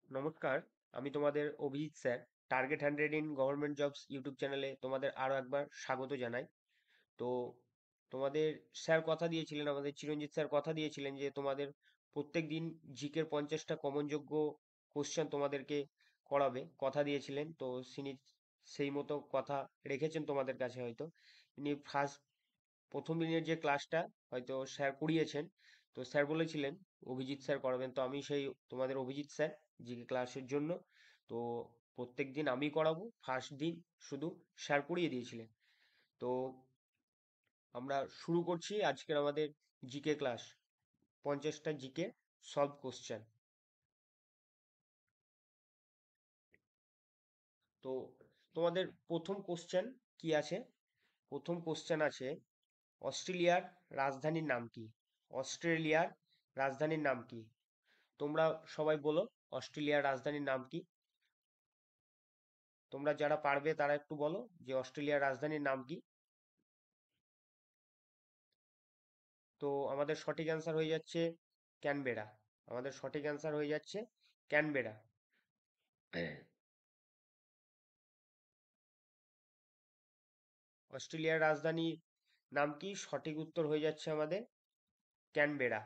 নমস্কার, আমি তোমাদের Abhijit sir. Target 100 in government jobs YouTube চ্যানেলে তোমাদের আরো একবার স্বাগত জানাই। তো তোমাদের স্যার কথা দিয়েছিলেন, আমাদের চিরঞ্জিত স্যার কথা দিয়েছিলেন যে তোমাদের প্রত্যেক দিন জিকের 50টা কমনযোগ্য কোশ্চেন তোমাদেরকে করাবে, কথা দিয়েছিলেন। তো তিনি সেই মতো কথা রেখেছেন তোমাদের কাছে হয়তো। তিনি প্রথম দিনের যে ক্লাসটা হয়তো স্যার করিয়েছেন। তো স্যার বলেছিলেন অভিজিৎ স্যার করাবেন, তো আমি সেই তোমাদের অভিজিৎ স্যার জিকে ক্লাসের জন্য। তো প্রত্যেক দিন আমি করাবো, ফার্স্ট দিন শুধু স্যার করিয়ে দিয়েছিলেন। তো আমরা শুরু করছি আজকের আমাদের জিকে ক্লাস, 50টা জিকে সলভ কোশ্চেন। তো তোমাদের প্রথম কোশ্চেন কি আছে? প্রথম কোশ্চেন আছে, অস্ট্রেলিয়ার রাজধানীর নাম কি? অস্ট্রেলিয়ার রাজধানীর নাম কি? তোমরা সবাই বলো অস্ট্রেলিয়ার রাজধানীর নাম কি? তোমরা যারা পারবে তারা একটু বলো যে অস্ট্রেলিয়ার রাজধানীর নাম কি। তো আমাদের সঠিক অ্যান্সার হয়ে যাচ্ছে ক্যানবেরা। আমাদের সঠিক অ্যান্সার হয়ে যাচ্ছে ক্যানবেরা। অস্ট্রেলিয়ার রাজধানীর নাম কি? সঠিক উত্তর হয়ে যাচ্ছে আমাদের ক্যানবেরা।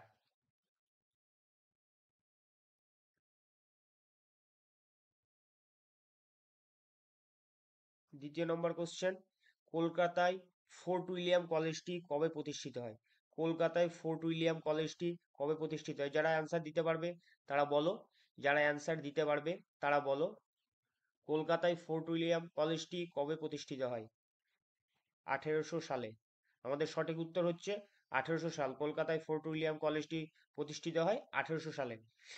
দ্বিতীয় নম্বর কোশ্চেন, কলকাতায় ফোর্ট উইলিয়াম কলেজটি কবে প্রতিষ্ঠিত হয়? কলকাতায় ফোর্ট উইলিয়াম কলেজটি কবে প্রতিষ্ঠিত হয়? যারা অ্যান্সার দিতে পারবে তারা বলো। যারা অ্যান্সার দিতে পারবে তারা বলো কলকাতায় ফোর্ট উইলিয়াম কলেজটি কবে প্রতিষ্ঠিত হয়? 1800 সালে। আমাদের সঠিক উত্তর হচ্ছে 1800 সাল। কলকাতায় ফোর্ট উইলিয়াম কলেজটি প্রতিষ্ঠিত হয় 1800 সালে।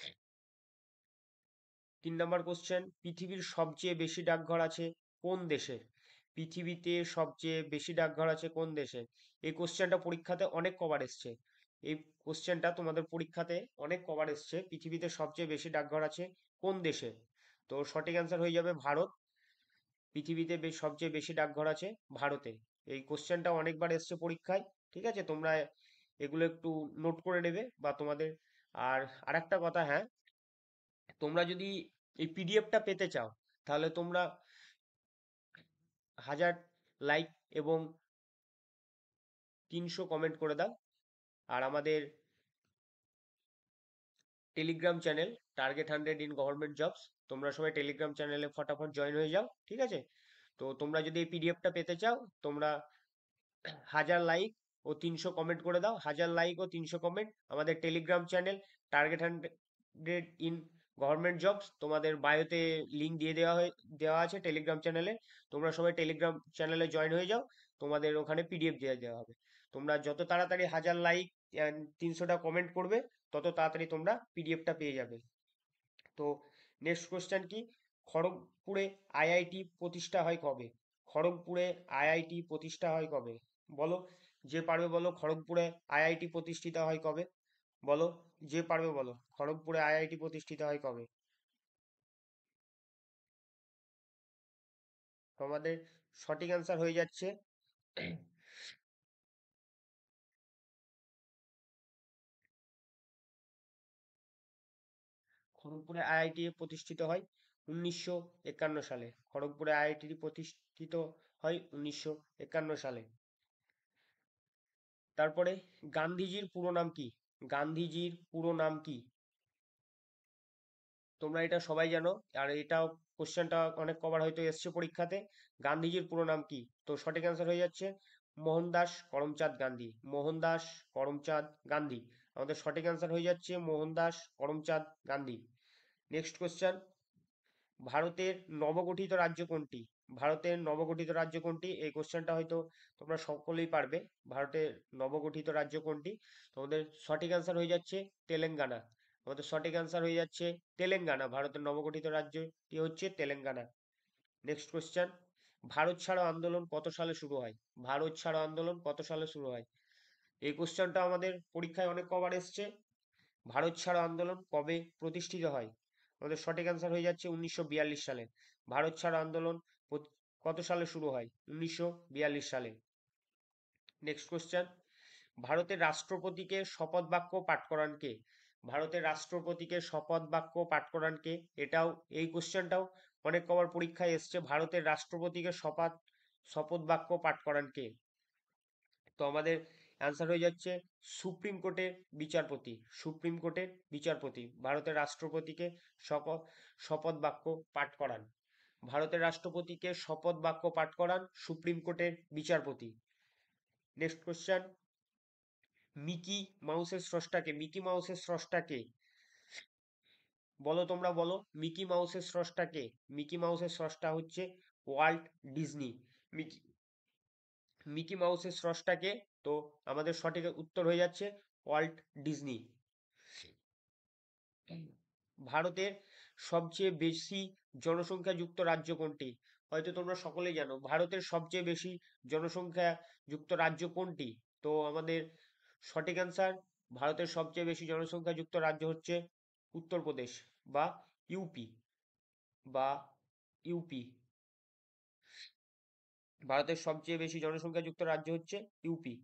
3 নম্বর কোশ্চেন, পৃথিবীর সবচেয়ে বেশি ডাকঘর আছে কোন দেশে? পৃথিবীতে সবচেয়ে বেশি ডাকঘর আছে কোন দেশে? এই কোশ্চেনটা পরীক্ষাতে অনেক কবার এসছে। এই কোশ্চেনটা তোমাদের পরীক্ষাতে অনেক কবার এসছে, পৃথিবীতে সবচেয়ে বেশি ডাকঘর আছে কোন দেশে? তো সঠিক অ্যান্সার হয়ে যাবে ভারত। পৃথিবীতে সবচেয়ে বেশি ডাকঘর আছে ভারতে। এই কোশ্চেনটা অনেকবার এসছে পরীক্ষায়। ঠিক আছে, তোমরা এগুলো একটু নোট করে নেবে বা তোমাদের। আর আরেকটা কথা, হ্যাঁ, তোমরা যদি এই পিডিএফটা পেতে চাও তাহলে তোমরা 1000 লাইক এবং 300 কমেন্ট করে দাও। আর আমাদের Telegram channel target 100 in government jobs, তোমরা সবাই টেলিগ্রাম চ্যানেলে ফটাফট জয়েন হয়ে যাও। ঠিক আছে, তো তোমরা যদি এই পিডিএফটা পেতে চাও, তোমরা 1000 লাইক ও 300 কমেন্ট করে দাও। 1000 লাইক ও 300 কমেন্ট আমাদের Telegram channel target 100 in government jobs, তোমাদের বায়োতে লিঙ্ক দিয়ে দেওয়া আছে টেলিগ্রাম চ্যানেলে। তোমরা সবাই টেলিগ্রাম চ্যানেলে জয়েন হয়ে যাও, তোমাদের ওখানে পিডিএফ দিয়ে দেওয়া হবে। তোমরা যত তাড়াতাড়ি 1000 লাইক 300টা কমেন্ট করবে, তত তাড়াতাড়ি তোমরা পিডিএফটা পেয়ে যাবে। তো নেক্সট কোশ্চেন কি, খড়গপুরে আইআইটি প্রতিষ্ঠা হয় কবে? খড়গপুরে আইআইটি প্রতিষ্ঠা হয় কবে? বলো, যে পারবে বলো খড়গপুরে আইআইটি প্রতিষ্ঠিত হয় কবে? বলো, যে পারবে বলো খড়গপুরে আইআইটি প্রতিষ্ঠিত হয় কবে? তোমাদের সঠিক অ্যান্সার হয়ে যাচ্ছে খড়গপুরে আইআইটি প্রতিষ্ঠিত হয় 1951 সালে। খড়গপুরে আইআইটি প্রতিষ্ঠিত হয় 1951 সালে। তারপরে গান্ধীজির পুরো নাম কি? গান্ধীজির পুরো নাম কি? তোমরা এটা সবাই জানো, আর এটাও কোশ্চেনটা অনেক কবার হয়তো এসছে পরীক্ষাতে। গান্ধীজির পুরো নাম কি? তো সঠিক অ্যান্সার হয়ে যাচ্ছে মোহনদাস করমচাঁদ গান্ধী। মোহনদাস করমচাঁদ গান্ধী। আমাদের সঠিক অ্যান্সার হয়ে যাচ্ছে মোহনদাস করমচাঁদ গান্ধী। নেক্সট কোশ্চেন, ভারতের নবগঠিত রাজ্য কোনটি? ভারতের নবগঠিত রাজ্য কোনটি? এই কোশ্চেনটা হয়তো তোমরা সকলেই পারবে। ভারতের নবগঠিত রাজ্য কোনটি? তোমাদের সঠিক অ্যান্সার হয়ে যাচ্ছে তেলেঙ্গানা। আমাদের সঠিক অ্যান্সার হয়ে যাচ্ছে তেলেঙ্গানা। ভারতের নবগঠিত রাজ্যটি হচ্ছে তেলেঙ্গানা। নেক্সট কোশ্চেন, ভারত ছাড়ো আন্দোলন কত সালে শুরু হয়? ভারত ছাড়ো আন্দোলন কত সালে শুরু হয়? এই কোশ্চেনটা আমাদের পরীক্ষায় অনেক কবার এসছে। ভারত ছাড়ো আন্দোলন কবে প্রতিষ্ঠিত হয়? আমাদের সঠিক অ্যান্সার হয়ে যাচ্ছে 1942 সালে। ভারত ছাড়ো আন্দোলন কত সালে শুরু হয়? 1942 সালে। নেক্সট কোশ্চেন, ভারতের রাষ্ট্রপতিকে শপথ বাক্য পাঠ করান কে? ভারতের রাষ্ট্রপতিকে শপথ বাক্য পাঠ করান কে? এটাও, এই কোশ্চেনটাও অনেক কবার পরীক্ষায় এসছে। ভারতের রাষ্ট্রপতিকে শপথ বাক্য পাঠ করান কে? তো আমাদের অ্যান্সার হয়ে যাচ্ছে সুপ্রিম কোর্টের বিচারপতি। সুপ্রিম কোর্টের বিচারপতি ভারতের রাষ্ট্রপতিকে শপথ শপথ বাক্য পাঠ করান। ভারতের রাষ্ট্রপতিকে শপথ বাক্য পাঠ করান সুপ্রিম কোর্টের বিচারপতি। নেক্সট কোশ্চেন, মিকি মাউসের স্রষ্টাকে? মিকি মাউসের স্রষ্টাকে বলো, তোমরা বলো, মিকি মাউসের স্রষ্টাকে? মিকি মাউসের স্রষ্টা হচ্ছে ওয়াল্ট ডিজনি। মিকি মিকি মাউসের স্রষ্টাকে? তো আমাদের সঠিক উত্তর হয়ে যাচ্ছে ওয়াল্ট ডিজনি। ভারতের সবচেয়ে বেশি জনসংখ্যা যুক্ত রাজ্য কোনটি? হয়তো তোমরা সকলেই জানো ভারতের সবচেয়ে বেশি জনসংখ্যা যুক্ত রাজ্য কোনটি। তো আমাদের সঠিক অ্যান্সার, ভারতের সবচেয়ে বেশি জনসংখ্যা যুক্ত রাজ্য হচ্ছে উত্তরপ্রদেশ বা ইউপি বা ইউপি। ভারতের সবচেয়ে বেশি জনসংখ্যা যুক্ত রাজ্য হচ্ছে ইউপি।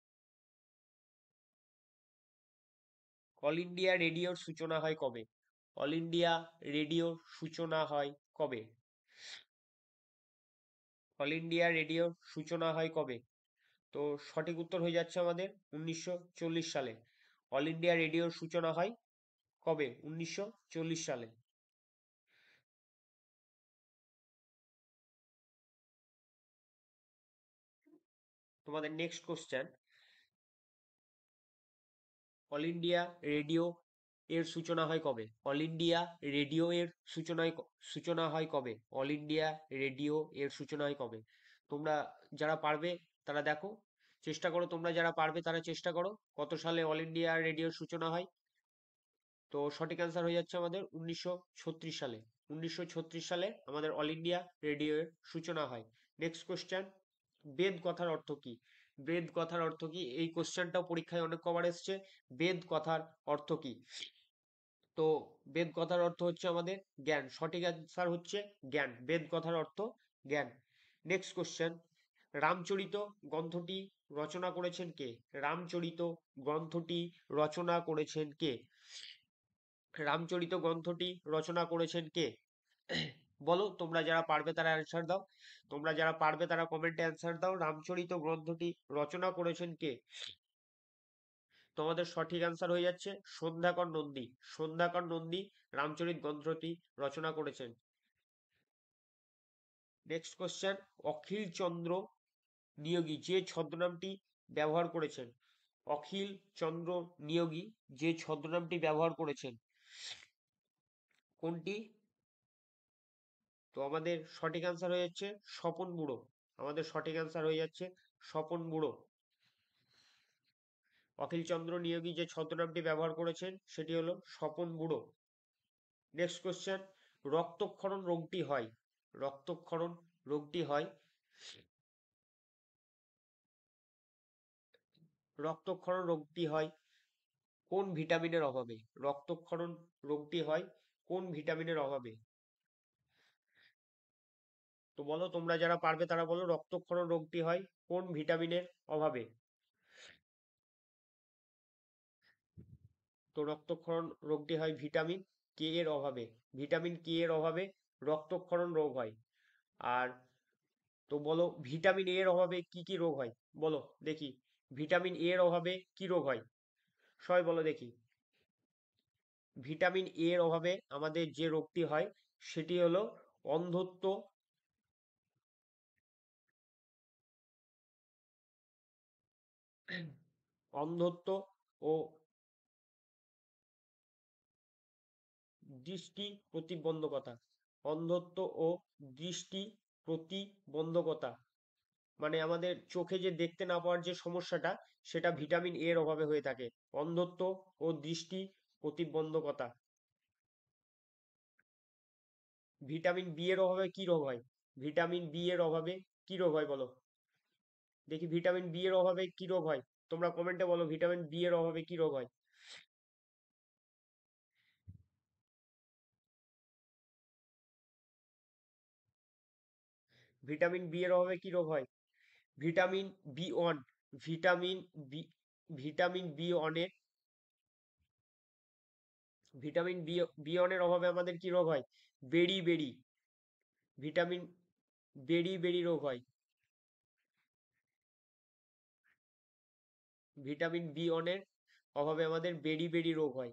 অল ইন্ডিয়া রেডিওর সূচনা হয় কবে? অল ইন্ডিয়া রেডিওর সূচনা হয় কবে? অল ইন্ডিয়া রেডিওর সূচনা হয় কবে? তো সঠিক উত্তর হয়ে যাচ্ছে আমাদের 1940 সালে। অল ইন্ডিয়া রেডিওর সূচনা হয় কবে? 1940 সালে। তোমাদের next question, All India Radio এর সূচনা হয় কবে? অল ইন্ডিয়া রেডিও এর সূচনা হয় কবে? অল ইন্ডিয়া রেডিও এর সূচনা হয় কবে? তোমরা যারা পারবে তারা দেখো, চেষ্টা করো, তোমরা যারা পারবে তারা চেষ্টা করো কত সালে অল ইন্ডিয়া রেডিওর সূচনা হয়। তো সঠিক অ্যান্সার হয়ে যাচ্ছে আমাদের 1936 সালে। 1936 সালে আমাদের অল ইন্ডিয়া রেডিও এর সূচনা হয়। নেক্সট কোশ্চেন, বেদ কথার অর্থ কি? বেদ কথার অর্থ কি? এই কোশ্চেনটাও পরীক্ষায় অনেক কবার এসছে। বেদ কথার অর্থ কি? তো বেদ কথার অর্থ হচ্ছে আমাদের জ্ঞান। সঠিক অ্যান্সার হচ্ছে জ্ঞান। বেদ কথার অর্থ জ্ঞান। নেক্সট কোশ্চেন, রামচরিত গ্রন্থটি রচনা করেছেন কে? রামচরিত গ্রন্থটি রচনা করেছেন কে? রামচরিত গ্রন্থটি রচনা করেছেন কে? বলো, তোমরা যারা পারবে তারা অ্যান্সার দাও। তোমরা যারা পারবে তারা কমেন্টে অ্যান্সার দাও, রামচরিত গ্রন্থটি রচনা করেছেন কে? তোমাদের সঠিক অ্যান্সার হয়ে যাচ্ছে সন্ধ্যাকর নন্দী। সন্ধ্যাকর নন্দী রামচরিত গ্রন্থটি রচনা করেছেন। নেক্সট কোশ্চেন, অখিল চন্দ্র নিয়োগী যে ছদ্মনামটি ব্যবহার করেছেন? অখিল চন্দ্র নিয়োগী যে ছদ্মনামটি ব্যবহার করেছেন কোনটি? তো আমাদের সঠিক অ্যান্সার হয়ে যাচ্ছে স্বপন বুড়ো। আমাদের সঠিক অ্যান্সার হয়ে যাচ্ছে স্বপন বুড়ো। অখিলচন্দ্র নিয়োগী যে ছদ্মনামটি ব্যবহার করেছেন সেটি হলো স্বপন বুড়ো। নেক্সট কোশ্চেন, রক্তক্ষরণ রোগটি হয়? রক্তক্ষরণ রোগটি হয় রক্তক্ষরণ রোগটি হয় কোন ভিটামিনের অভাবে? রক্তক্ষরণ রোগটি হয় কোন ভিটামিনের অভাবে? তো বলো, তোমরা যারা পারবে তারা বলো, রক্তক্ষরণ রোগটি হয় কোন ভিটামিনের অভাবে? তো রক্তক্ষরণ রোগটি হয় ভিটামিন কে এর অভাবে। ভিটামিন কে এর অভাবে রক্তক্ষরণ রোগ হয়। আর তো বলো, ভিটামিন এ এর অভাবে কি কি রোগ হয়? বলো দেখি, ভিটামিন এ এর অভাবে কি রোগ হয়? সবাই বলো দেখি। ভিটামিন এ এর অভাবে আমাদের যে রোগটি হয় সেটি হলো অন্ধত্ব, অন্ধত্ব ও দৃষ্টি প্রতিবন্ধকতা। অন্ধত্ব ও দৃষ্টি প্রতিবন্ধকতা, মানে আমাদের চোখে যে দেখতে না পাওয়ার যে সমস্যাটা, সেটা ভিটামিন এ এর অভাবে হয়ে থাকে। অন্ধত্ব ও দৃষ্টি প্রতিবন্ধকতা। ভিটামিন বি এর অভাবে কি রোগ হয়? ভিটামিন বি এর অভাবে কি রোগ হয় বলো দেখি, ভিটামিন বি এর অভাবে কি রোগ হয়? তোমরা কমেন্টে বলো ভিটামিন বি এর অভাবে কি রোগ হয়। ভিটামিন বি এর অভাবে কি রোগ হয়? Vitamin B one, vitamin B vitamin B ওয়ানের ভিটামিন বি এর অভাবে আমাদের কি রোগ হয়? বেরি বেরি ভিটামিন বেরি রোগ হয়। ভিটামিন বি এর অভাবে আমাদের বেরি রোগ হয়।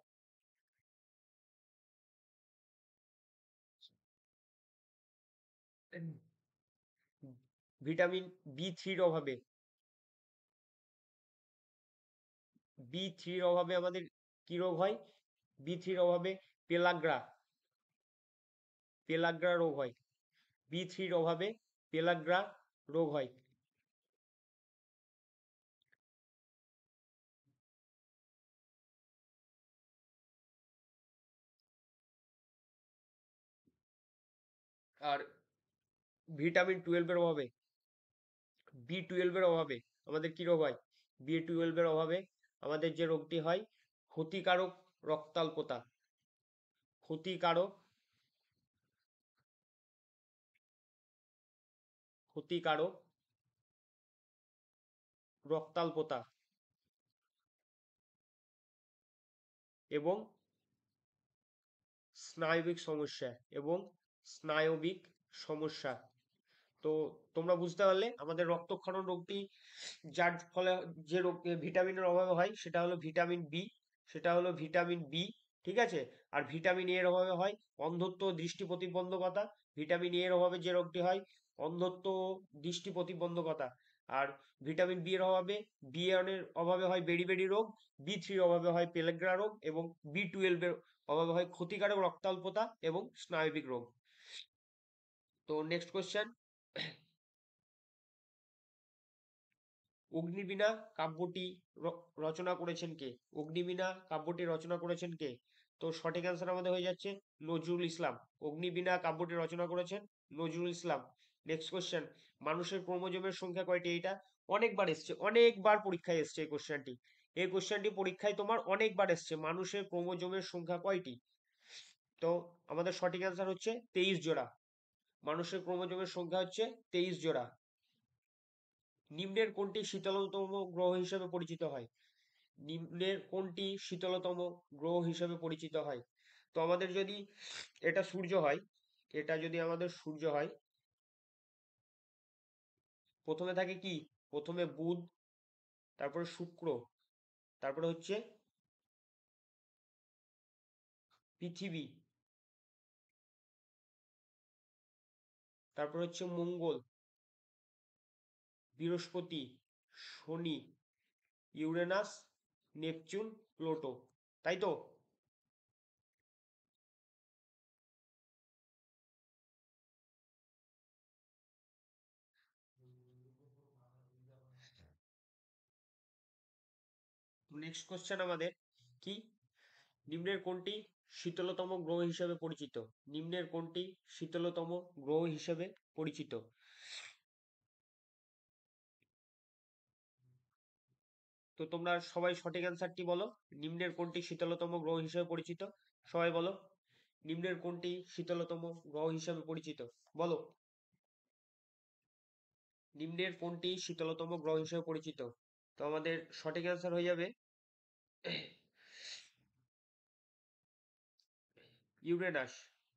ভিটামিন বি অভাবে বি অভাবে আমাদের কি রোগ হয়? বি অভাবে পেলাগ্রা পেলাগ্রা রোগ হয়। বি অভাবে পেলাগ্রা রোগ হয়। আর ভিটামিন 12 এর অভাবে বি 12 এর অভাবে আমাদের কি রোগ হয়? বি 12 এর অভাবে আমাদের যে রোগটি হয়, ক্ষতিকারক রক্তাল্পতা। ক্ষতিকারক ক্ষতিকারক রক্তাল্পতা এবং স্নায়বিক সমস্যা এবং স্নায়বিক সমস্যা। তো তোমরা বুঝতে পারলে আমাদের রক্তক্ষরণ রোগটি যার ফলে যে রোগ ভিটামিনের অভাবে হয় সেটা হলো ভিটামিন বি। ঠিক আছে? আর ভিটামিন এর অভাবে হয় অন্ধত্ব ও দৃষ্টি প্রতিবন্ধকতা। ভিটামিন এর অভাবে যে রোগটি হয় অন্ধত্ব ও দৃষ্টি প্রতিবন্ধকতা। আর ভিটামিন বি এর অভাবে বি এর অভাবে হয় বেরি রোগ। বি 3 অভাবে হয় পেলেগ্রা রোগ এবং বি 12 এর অভাবে হয় ক্ষতিকারক রক্তাল্পতা এবং স্নায়বিক রোগ। তো নেক্সট কোয়েশ্চেন, অগ্নিবীণা কাব্যটি রচনা করেছেন কে? অগ্নিবীণা কাব্যটি রচনা করেছেন কে? তো সঠিক অ্যান্সার আমাদের হয়ে যাচ্ছে নজরুল ইসলাম। অগ্নিবীণা কাব্যটি রচনা করেছেন নজরুল ইসলাম। নেক্সট কোশ্চেন, মানুষের ক্রোমোজোমের সংখ্যা কয়টি? এটা অনেকবার এসছে, অনেকবার পরীক্ষায় এসছে এই কোশ্চেনটি পরীক্ষায় তোমার অনেকবার এসছে। মানুষের ক্রোমোজোমের সংখ্যা কয়টি? তো আমাদের সঠিক অ্যান্সার হচ্ছে 23 জোড়া। মানুষের ক্রোমোজোমের সংখ্যা হচ্ছে 23 জোড়া। নিম্নের কোনটি শীতলতম গ্রহ হিসেবে পরিচিত হয়? নিম্নের কোনটি শীতলতম গ্রহ হিসেবে পরিচিত হয়? তো আমাদের যদি এটা সূর্য হয়, এটা যদি আমাদের সূর্য হয়, প্রথমে থাকে কি? প্রথমে বুধ, তারপরে শুক্র, তারপরে হচ্ছে পৃথিবী, তারপরে হচ্ছে মঙ্গল, বৃহস্পতি, শনি, ইউরেনাস, নেপচুন, প্লুটো। তাই তো? নেক্সট কোশ্চেন আমাদের কি? নিম্নের কোনটি শীতলতম গ্রহ হিসেবে পরিচিত? নিম্নের কোনটি শীতলতম গ্রহ হিসেবে পরিচিত? তো তোমরা সবাই সঠিক অ্যান্সারটি বলো। নিম্নের কোনটি শীতলতম গ্রহ হিসেবে পরিচিত? সবাই বলো, নিম্নের কোনটি শীতলতম গ্রহ হিসেবে পরিচিত? বলো, নিম্নের কোনটি শীতলতম গ্রহ হিসেবে পরিচিত? তো আমাদের সঠিক অ্যান্সার হয়ে যাবে ইউরেনাস।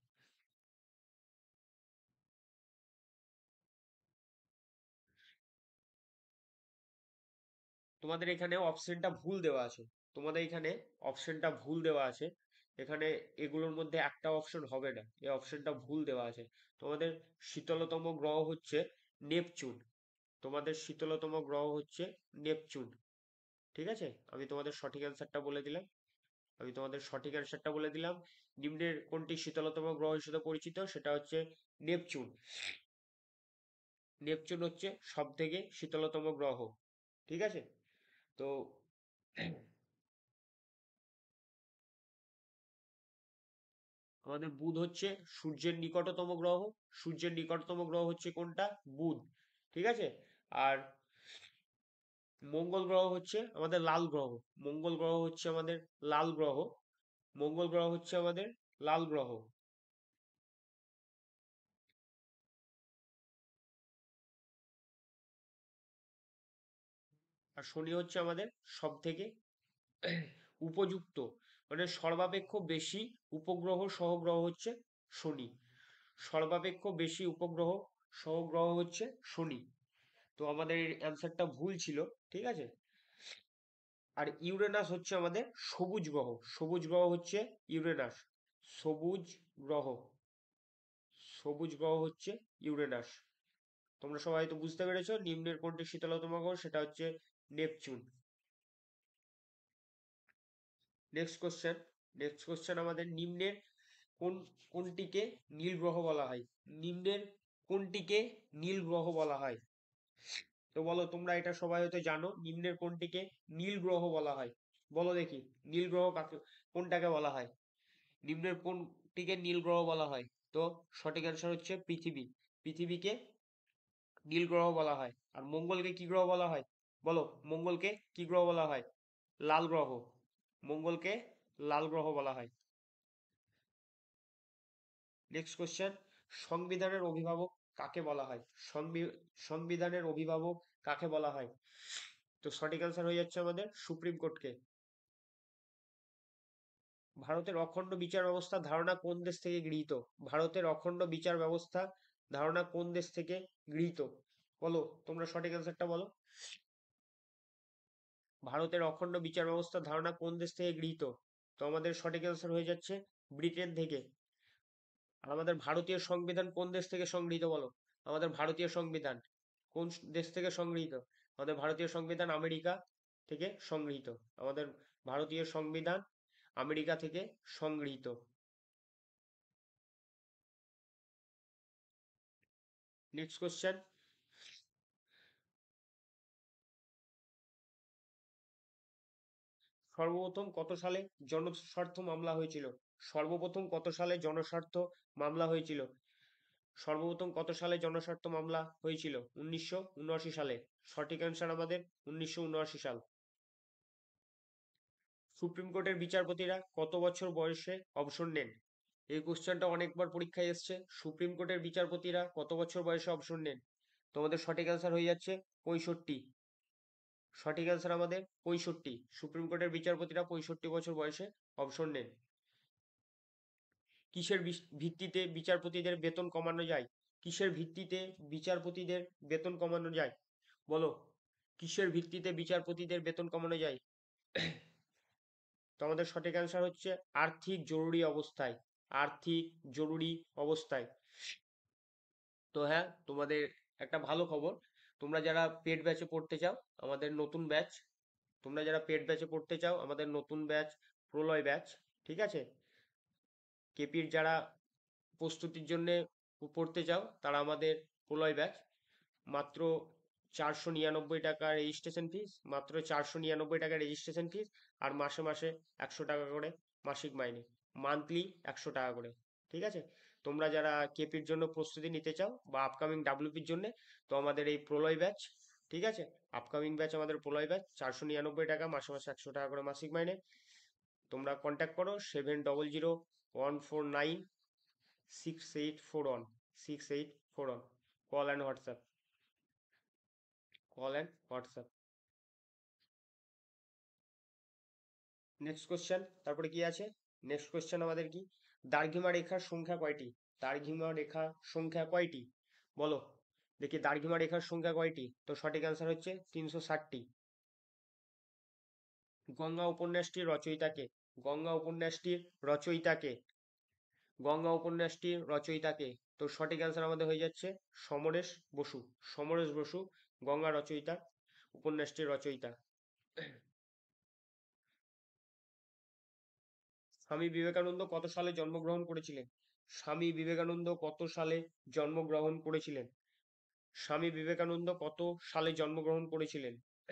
তোমাদের এখানে অপশনটা ভুল দেওয়া আছে। তোমাদের এখানে অপশনটা ভুল দেওয়া আছে। এখানে এগুলোর মধ্যে একটা অপশন হবে না, এই অপশনটা ভুল দেওয়া আছে। তোমাদের শীতলতম গ্রহ হচ্ছে নেপচুন। তোমাদের শীতলতম গ্রহ হচ্ছে নেপচুন। ঠিক আছে? আমি তোমাদের সঠিক অ্যান্সারটা বলে দিলাম। নিম্নের কোনটি শীতলতম গ্রহ হিসেবে পরিচিত? সেটা হচ্ছে নেপচুন। নেপচুন হচ্ছে সব থেকে শীতলতম গ্রহ। ঠিক আছে? তো আমাদের বুধ হচ্ছে সূর্যের নিকটতম গ্রহ। সূর্যের নিকটতম গ্রহ হচ্ছে কোনটা? বুধ। ঠিক আছে? আর মঙ্গল গ্রহ হচ্ছে আমাদের লাল গ্রহ। মঙ্গল গ্রহ হচ্ছে আমাদের লাল গ্রহ। মঙ্গল গ্রহ হচ্ছে আমাদের লাল গ্রহ। আর শনি হচ্ছে আমাদের সব থেকে উপযুক্ত মানে সর্বাপেক্ষ বেশি উপগ্রহ সহগ্রহ হচ্ছে শনি। সর্বাপেক্ষ বেশি উপগ্রহ সহগ্রহ হচ্ছে শনি। তো আমাদের অ্যান্সারটা ভুল ছিল, ঠিক আছে। আর ইউরেনাস হচ্ছে আমাদের সবুজ গ্রহ। সবুজ গ্রহ হচ্ছে ইউরেনাস। সবুজ গ্রহ, সবুজ গ্রহ হচ্ছে ইউরেনাস। তোমরা সবাই তো বুঝতে পেরেছো নিম্নের কোনটি শীতলতম গ্রহ, সেটা হচ্ছে নেপচুন। নেক্সট কোশ্চেন আমাদের নিম্নের কোন কোনটিকে নীল গ্রহ বলা হয়? নিম্নের কোনটিকে নীল গ্রহ বলা হয়? তো বলো, তোমরা এটা সবাই হয়তো জানো, নিম্নের কোনটিকে নীল গ্রহ বলা হয়? বলো দেখি, নীল গ্রহ কাকে, কোনটাকে বলা হয়? নিম্নের কোনটিকে নীল গ্রহ বলা হয়? তো সঠিক অ্যান্সার হচ্ছে পৃথিবী। পৃথিবীকে নীল গ্রহ বলা হয়। আর মঙ্গলকে কি গ্রহ বলা হয়? বলো, মঙ্গলকে কি গ্রহ বলা হয়? লাল গ্রহ। মঙ্গলকে লাল গ্রহ বলা হয়। নেক্সট কোশ্চেন, সংবিধানের অভিভাবক কাকে বলা হয়? সংবিধানের অভিভাবক কাকে বলা হয়? তো সঠিক অ্যান্সার হয়ে যাচ্ছে আমাদের সুপ্রিম কোর্টকে। ভারতের অখণ্ড বিচার ব্যবস্থা ধারণা কোন দেশ থেকে গৃহীত? ভারতের অখণ্ড বিচার ব্যবস্থা ধারণা কোন দেশ থেকে গৃহীত? বলো, তোমরা সঠিক অ্যান্সারটা বলো। ভারতের অখণ্ড বিচার ব্যবস্থার ধারণা কোন দেশ থেকে গৃহীত? তো আমাদের সঠিক অ্যান্সার হয়ে যাচ্ছে ব্রিটেন থেকে। আর আমাদের ভারতীয় সংবিধান কোন দেশ থেকে সংগৃহীত বলো? আমাদের ভারতীয় সংবিধান কোন দেশ থেকে সংগৃহীত? আমাদের ভারতীয় সংবিধান আমেরিকা থেকে সংগৃহীত। আমাদের ভারতীয় সংবিধান আমেরিকা থেকে সংগৃহীত। নেক্সট কোশ্চেন, সর্বপ্রথম কত সালে জনস্বার্থ মামলা হয়েছিল? সর্বপ্রথম কত সালে জনস্বার্থ মামলা হয়েছিল? সর্বপ্রথম কত সালে জনস্বার্থ মামলা হয়েছিল? 1979 সালে। সঠিক অ্যান্সার আমাদের 1979 সাল। সুপ্রিম কোর্টের বিচারপতিরা কত বছর বয়সে অবসর নেন? এই কোশ্চেনটা অনেকবার পরীক্ষায় এসছে। সুপ্রিম কোর্টের বিচারপতিরা কত বছর বয়সে অবসর নেন? তোমাদের সঠিক অ্যান্সার হয়ে যাচ্ছে 65। সঠিক অ্যান্সার আমাদের 65। সুপ্রিম কোর্টের বিচারপতিরা 65 বছর বয়সে অবসর নেন। কিসের ভিত্তিতে বিচারপতিদের বেতন কমানো যায়? কিসের ভিত্তিতে বিচারপতিদের বেতন কমানো যায়? বলো, কিসের ভিত্তিতে বিচারপতিদের বেতন কমানো যায়? তো আমাদের সঠিক অ্যান্সার হচ্ছে আর্থিক জরুরি অবস্থায়। আর্থিক জরুরি অবস্থায়। তো হ্যাঁ, তোমাদের একটা ভালো খবর, তোমরা যারা পেড ব্যাচে পড়তে চাও, আমাদের নতুন ব্যাচ, তোমরা যারা পেড ব্যাচে পড়তে চাও, আমাদের নতুন ব্যাচ প্রলয় ব্যাচ, ঠিক আছে। কেপির যারা প্রস্তুতির জন্য পড়তে চাও, তারা আমাদের প্রলয় ব্যাচ। মাত্র 499 টাকা রেজিস্ট্রেশন ফিস, মাত্র 499 টাকা রেজিস্ট্রেশন ফিস। আর মাসে মাসে 100 টাকা করে মাসিক মাইনে, মান্থলি 100 টাকা করে, ঠিক আছে। তোমরা যারা কেপির জন্য প্রস্তুতি নিতে চাও বা আপকামিং ডাব্লিউপির জন্য, তো আমাদের এই প্রলয় ব্যাচ, ঠিক আছে, আপকামিং ব্যাচ আমাদের প্রলয় ব্যাচ, 499 টাকা, মাসে মাসে 100 টাকা করে মাসিক মাইনে। তোমরা কন্ট্যাক্ট করো 7001496841, 6841, call and WhatsApp, call and WhatsApp. Next question, তারপরে কি আছে? নেক্সট কোশ্চেন আমাদের কি, দার্ঘিমা রেখার সংখ্যা কয়টি? দার্ঘিমা রেখার সংখ্যা কয়টি? বলো দেখি, দার্ঘিমা রেখার সংখ্যা কয়টি? তো সঠিক অ্যান্সার হচ্ছে 360টি। গঙ্গা উপন্যাসটির রচয়িতাকে? গঙ্গা উপন্যাসটির রচয়িতাকে? গঙ্গা উপন্যাসটির রচয়িতাকে? তো সঠিক অ্যান্সার আমাদের হয়ে যাচ্ছে সমরেশ বসু। সমরেশ বসু গঙ্গা রচয়িতা, উপন্যাসটির রচয়িতা। স্বামী বিবেকানন্দ কত সালে জন্মগ্রহণ করেছিলেন? স্বামী বিবেকানন্দ কত সালে জন্মগ্রহণ করেছিলেন? স্বামী বিবেকানন্দ কত সালে জন্মগ্রহণ করেছিলেন?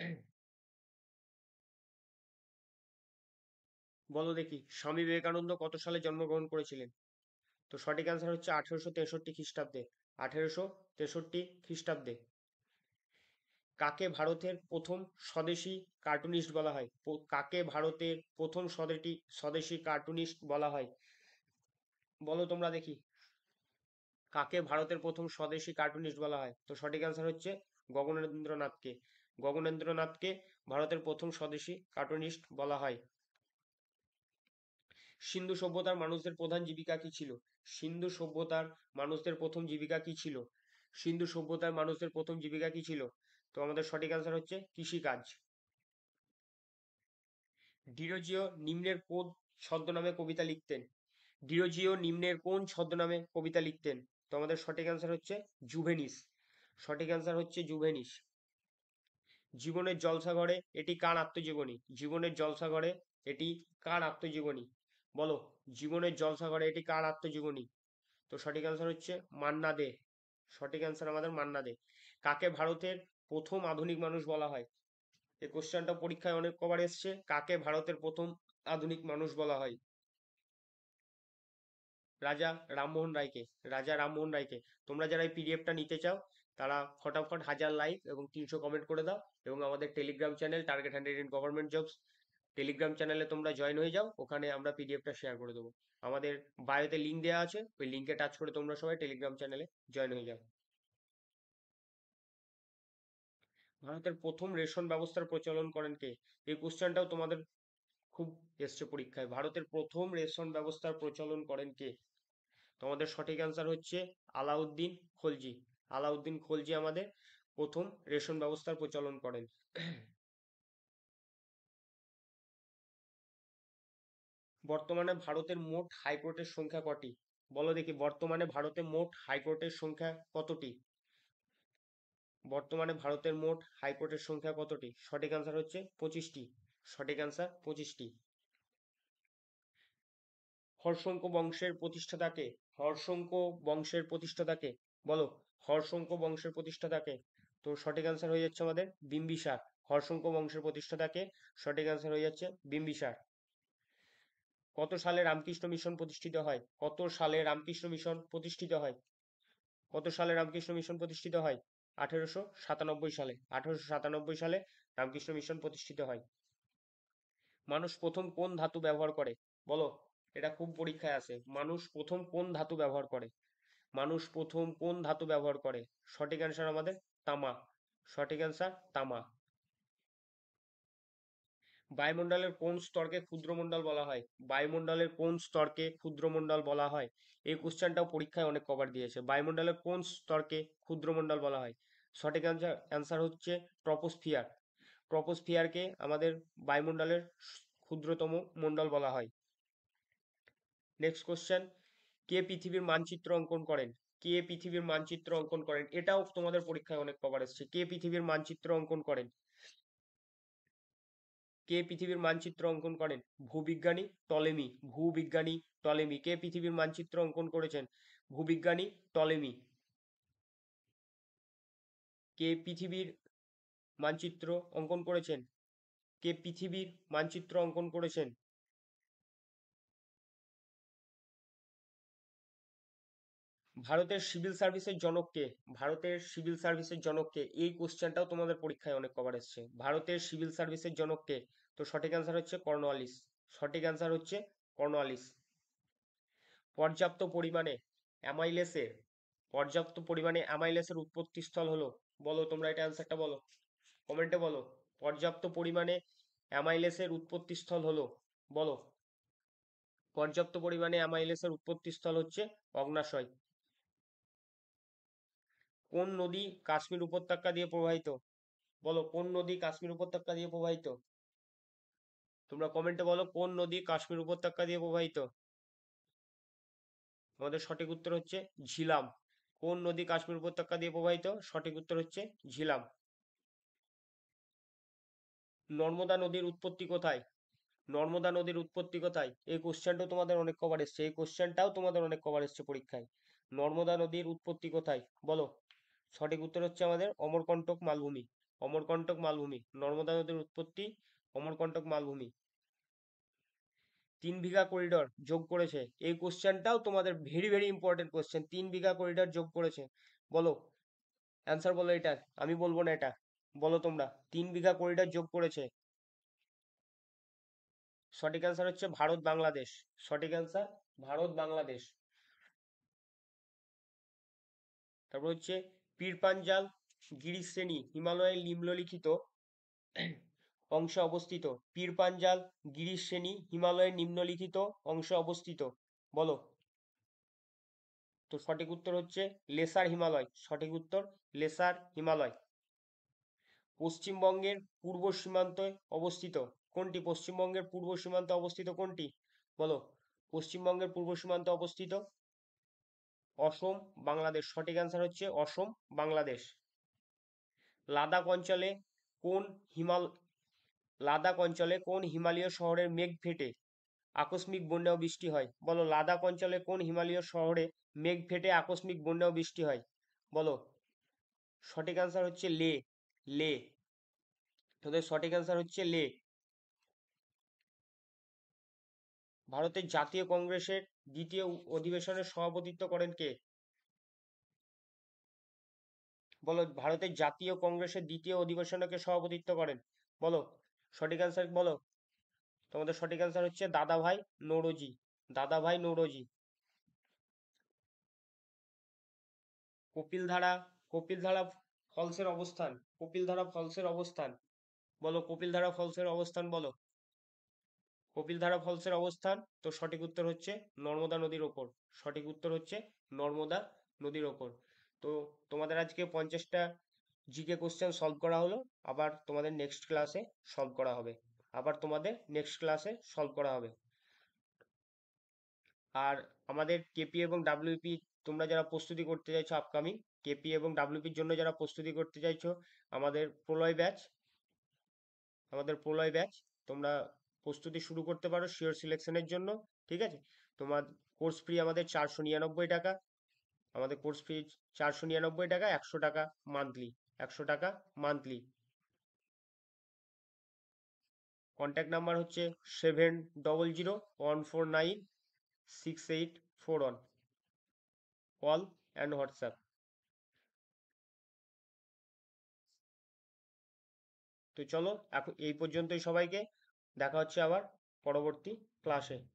বলো দেখি, স্বামী বিবেকানন্দ কত সালে জন্মগ্রহণ করেছিলেন? তো সঠিক অ্যান্সার হচ্ছে 1863 খ্রিস্টাব্দে। 1863 খ্রিস্টাব্দে। কাকে ভারতের প্রথম স্বদেশী কার্টুনিস্ট বলা হয়? কাকে ভারতের প্রথম স্বদেশী কার্টুনিস্ট বলা হয়? বলো তোমরা দেখি, কাকে ভারতের প্রথম স্বদেশী কার্টুনিস্ট বলা হয়? তো সঠিক অ্যান্সার হচ্ছে গগনেন্দ্রনাথকে। গগনেন্দ্রনাথকে ভারতের প্রথম স্বদেশী কার্টুনিস্ট বলা হয়। সিন্ধু সভ্যতার মানুষদের প্রধান জীবিকা কি ছিল? সিন্ধু সভ্যতার মানুষদের প্রথম জীবিকা কি ছিল? সিন্ধু সভ্যতার মানুষদের প্রথম জীবিকা কি ছিল? তো আমাদের সঠিক অ্যান্সার হচ্ছে কৃষিকাজ। ডিরোজিও নিম্নের কোন ছদ্মনামে কবিতা লিখতেন? ডিরোজিও নিম্নের কোন ছদ্মনামে কবিতা লিখতেন? তো আমাদের সঠিক অ্যান্সার হচ্ছে জুভেনিস। সঠিক অ্যান্সার হচ্ছে জুভেনিস। জীবনের জলসাঘরে এটি কার আত্মজীবনী? জীবনের জলসাঘরে এটি কার আত্মজীবনী? বলো, জীবনের জলসাঘরে এটি কার আত্মজীবনী? তো সঠিক অ্যান্সার হচ্ছে মান্না দে। সঠিক অ্যান্সার আমাদের মান্না দে। কাকে ভারতের প্রথম আধুনিক মানুষ বলা হয়? এই কোশ্চেনটা পরীক্ষায় অনেক কবার এসছে। কাকে ভারতের প্রথম আধুনিক মানুষ বলা হয়? রাজা রামমোহন রায়কে। রাজা রামমোহন রায়কে। তোমরা যারা এই পিডিএফটা নিতে চাও তারা ফটাফট 1000 লাইক এবং 300 কমেন্ট করে দাও, এবং আমাদের Telegram channel target 100 in government jobs Telegram চ্যানেলে তোমরা জয়েন হয়ে যাও, ওখানে আমরা পিডিএফটা শেয়ার করে দেবো। আমাদের বায়োতে লিঙ্ক দেওয়া আছে, ওই লিঙ্কে টাচ করে তোমরা সবাই টেলিগ্রাম চ্যানেলে জয়েন হয়ে যাও। ভারতের প্রথম রেশন ব্যবস্থার প্রচলন করেন কে? এই কোশ্চেনটাও তোমাদের খুব এসছে পরীক্ষায়। ভারতের প্রথম রেশন ব্যবস্থার প্রচলন করেন কে? তোমাদের সঠিক অ্যান্সার হচ্ছে আলাউদ্দিন খলজি। আলাউদ্দিন খলজি আমাদের প্রথম রেশন ব্যবস্থার প্রচলন করেন। বর্তমানে ভারতের মোট হাইকোর্টের সংখ্যা কটি? বলো দেখি, বর্তমানে ভারতে মোট হাইকোর্টের সংখ্যা কতটি? বর্তমানে ভারতের মোট হাইকোর্টের সংখ্যা কতটি? সঠিক অ্যান্সার হচ্ছে 25টি। সঠিক অ্যান্সার 25টি। হর্ষঙ্ক বংশের প্রতিষ্ঠাতাকে? হর্ষঙ্ক বংশের প্রতিষ্ঠাতাকে? বলো, হর্ষঙ্ক বংশের প্রতিষ্ঠাতাকে? তো সঠিক অ্যান্সার হয়ে যাচ্ছে আমাদের বিম্বিসার। হর্ষঙ্ক বংশের প্রতিষ্ঠাতাকে? সঠিক অ্যান্সার হয়ে যাচ্ছে বিম্বিসার। কত সালে রামকৃষ্ণ মিশন প্রতিষ্ঠিত হয়? কত সালে রামকৃষ্ণ মিশন প্রতিষ্ঠিত হয়? কত সালে রামকৃষ্ণ মিশন প্রতিষ্ঠিত হয়? 1897 সালে। 1897 সালে রামকৃষ্ণ মিশন প্রতিষ্ঠিত হয়। মানুষ প্রথম কোন ধাতু ব্যবহার করে? বলো, এটা খুব পরীক্ষায় আসে। মানুষ প্রথম কোন ধাতু ব্যবহার করে? মানুষ প্রথম কোন ধাতু ব্যবহার করে? সঠিক অ্যান্সার আমাদের তামা। সঠিক অ্যান্সার তামা। বায়ুমণ্ডলের কোন স্তরকে ক্ষুদ্রমণ্ডল বলা হয়? বায়ুমণ্ডলের কোন স্তরকে ক্ষুদ্রমণ্ডল বলা হয়? এই কোশ্চেনটাও পরীক্ষায় অনেক কবার দিয়েছে। বায়ুমণ্ডলের কোন স্তরকে ক্ষুদ্রমণ্ডল বলা হয়? সঠিক অ্যান্সার অ্যান্সার হচ্ছে ট্রপোস্ফিয়ার। ট্রপোস্ফিয়ারকে আমাদের বায়ুমণ্ডলের ক্ষুদ্রতম মণ্ডল বলা হয়। নেক্সট কোশ্চেন, কে পৃথিবীর মানচিত্র অঙ্কন করেন? কে পৃথিবীর মানচিত্র অঙ্কন করেন? এটাও তোমাদের পরীক্ষায় অনেক কবার এসেছে। কে পৃথিবীর মানচিত্র অঙ্কন করেন? কে পৃথিবীর মানচিত্র অঙ্কন করেন? ভূবিজ্ঞানী টলেমি। ভূবিজ্ঞানী টলেমি। কে পৃথিবীর মানচিত্র অঙ্কন করেছেন? ভূবিজ্ঞানী টলেমি। কে পৃথিবীর মানচিত্র অঙ্কন করেছেন? কে পৃথিবীর মানচিত্র অঙ্কন করেছেন? ভারতের সিভিল সার্ভিসের জনক কে? ভারতের সিভিল সার্ভিসের জনক কে? এই কোশ্চেনটাও তোমাদের পরীক্ষায় অনেক কবার এসেছে। ভারতের সিভিল সার্ভিসের জনক কে? তো সঠিক অ্যান্সার হচ্ছে কর্নওয়ালিস। সঠিক অ্যান্সার হচ্ছে কর্নওয়ালিস। পর্যাপ্ত পরিমাণে অ্যামাইলেসের পর্যাপ্ত পরিমাণে অ্যামাইলেসের উৎপত্তিস্থল হলো? বলো তোমরা, এটা অ্যান্সারটা বলো, কমেন্টে বলো। পর্যাপ্ত পরিমাণে অ্যামাইলেসের উৎপত্তিস্থল হলো? বলো। পর্যাপ্ত পরিমাণে অ্যামাইলেসের উৎপত্তিস্থল হচ্ছে অগ্ন্যাশয়। কোন নদী কাশ্মীর উপত্যকা দিয়ে প্রবাহিত? বলো, কোন নদী কাশ্মীর উপত্যকা দিয়ে প্রবাহিত? তোমরা কমেন্টে বলো কোন নদী কাশ্মীর উপত্যকা দিয়ে প্রবাহিত। আমাদের সঠিক উত্তর হচ্ছে ঝিলাম। কোন নদী কাশ্মীর উপত্যকা দিয়ে প্রবাহিত? সঠিক উত্তর হচ্ছে ঝিলাম। নর্মদা নদীর উৎপত্তি কোথায়? নর্মদা নদীর উৎপত্তি কোথায়? এই কোশ্চেনটাও তোমাদের অনেক কবার এসছে। এই কোশ্চেনটাও তোমাদের অনেক কবার এসছে পরীক্ষায়। নর্মদা নদীর উৎপত্তি কোথায়? বলো। সঠিক উত্তর হচ্ছে আমাদের অমরকন্টক মালভূমি। অমরকন্টক মালভূমি। নর্মদা নদীর উৎপত্তি অমরকন্টক মালভূমি। 3 বিঘা করিডর যোগ করেছে? এই কোশ্চেনটাও তোমাদের very very important question. 3 Bigha corridor যোগ করেছে? বলো, অ্যান্সার বলো এটা। আমি বলবো না এটা। বলো তোমরা, 3 বিঘা করিডর যোগ করেছে? সঠিক অ্যান্সার হচ্ছে ভারত বাংলাদেশ। সঠিক অ্যান্সার ভারত বাংলাদেশ। তারপর হচ্ছে পীর পাঞ্জাল গিরিশ্রেণী হিমালয়ের নিম্নলিখিত অংশে অবস্থিত? পীর পাঞ্জাল, গিরিশ শ্রেণী, হিমালয়ের নিম্নলিখিত অংশে অবস্থিত? বলো। তো সঠিক উত্তর হচ্ছে লেসার হিমালয়। সঠিক উত্তর লেসার হিমালয়। পশ্চিমবঙ্গের পূর্ব সীমান্তে অবস্থিত কোনটি? পশ্চিমবঙ্গের পূর্ব সীমান্তে অবস্থিত কোনটি? বলো। পশ্চিমবঙ্গের পূর্ব সীমান্তে অবস্থিত অসম, বাংলাদেশ। সঠিক অ্যান্সার হচ্ছে অসম, বাংলাদেশ। লাদাখ অঞ্চলে কোন হিমাল লাদাখ অঞ্চলে কোন হিমালয় শহরের মেঘ ফেটে আকস্মিক বন্যা ও বৃষ্টি হয়? বলো। লাদাখ অঞ্চলে কোন হিমালয় শহরে মেঘ ফেটে আকস্মিক বন্যা ও বৃষ্টি হয়? বলো। সঠিক অ্যান্সার হচ্ছে লে। লে। তোদের সঠিক অ্যান্সার হচ্ছে লে। ভারতের জাতীয় কংগ্রেসের দ্বিতীয় অধিবেশনের সভাপতিত্ব করেন কে? বলো। ভারতের জাতীয় কংগ্রেসের দ্বিতীয় অধিবেশনে কে সভাপতিত্ব করেন? বলো। সঠিক অ্যান্সার বলো। তোমাদের সঠিক অ্যান্সার হচ্ছে দাদাভাই নৌরোজি। দাদাভাই নৌরোজি। কপিলধারা কপিলধারা ফলসের অবস্থান। কপিলধারা ফলসের অবস্থান। বলো। কপিলধারা ফলসের অবস্থান বলো। কপিলধারা ফলসের অবস্থান, তো সঠিক উত্তর হচ্ছে নর্মদা নদীর ওপর। সঠিক উত্তর হচ্ছে নর্মদা নদীর ওপর। তো তোমাদের আজকে 50টা জিকে কোশ্চেন সলভ করা হলো। আবার তোমাদের নেক্সট ক্লাসে সলভ করা হবে। আর আমাদের কেপি এবং ডাব্লিউপি, তোমরা যারা প্রস্তুতি করতে চাইছো আপকামিং কেপি এবং ডাব্লিউপির জন্য যারা প্রস্তুতি করতে চাইছো, আমাদের প্রলয় ব্যাচ তোমরা প্রস্তুতি শুরু করতে পারো শিওর সিলেকশনের জন্য। ঠিক আছে। তোমার কোর্স ফি আমাদের 499 টাকা। আমাদের কোর্স ফি 499 টাকা, 100 টাকা মান্থলি। 100 টাকা মান্থলি। কন্ট্যাক্ট নাম্বার হচ্ছে 7001496841। Call and WhatsApp. তো চলো এখন এই পর্যন্তই সবাইকে। দেখা হচ্ছে আবার পরবর্তী ক্লাসে।